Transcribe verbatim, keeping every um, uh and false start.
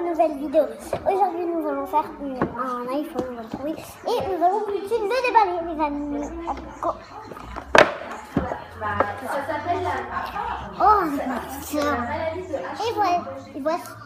nouvelle vidéo. Aujourd'hui, nous allons faire une, un iPhone, on va le trouver, et nous allons continuer de déballer, les amis. Go. Ça s'appelle la... Oh, ma petite soeur. Et voilà, et voici.